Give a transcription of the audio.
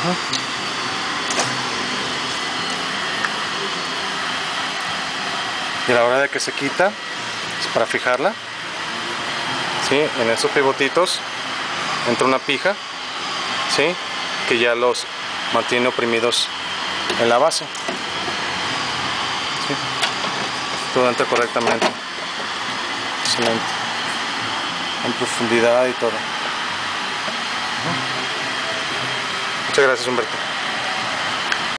Y a la hora de que se quita, es para fijarla, ¿sí? En estos pivotitos entra una pija, ¿sí? Que ya los mantiene oprimidos en la base, ¿sí? Todo entra correctamente. Excelente. En profundidad y todo. Muchas gracias, Humberto.